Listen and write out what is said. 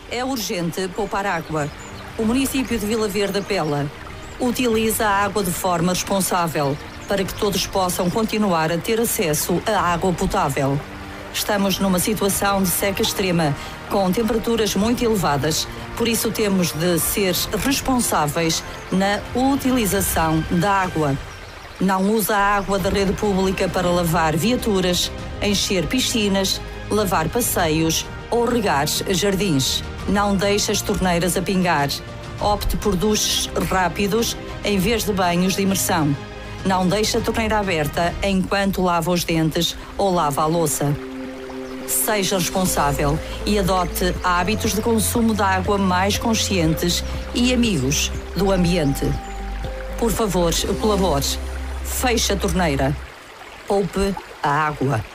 É urgente poupar água. O município de Vila Verde apela. Utiliza a água de forma responsável, para que todos possam continuar a ter acesso à água potável. Estamos numa situação de seca extrema, com temperaturas muito elevadas, por isso temos de ser responsáveis na utilização da água. Não usa a água da rede pública para lavar viaturas, encher piscinas, lavar passeios ou regar jardins. Não deixe as torneiras a pingar. Opte por duches rápidos em vez de banhos de imersão. Não deixe a torneira aberta enquanto lava os dentes ou lava a louça. Seja responsável e adote hábitos de consumo de água mais conscientes e amigos do ambiente. Por favor, colabore. Feche a torneira. Poupe a água.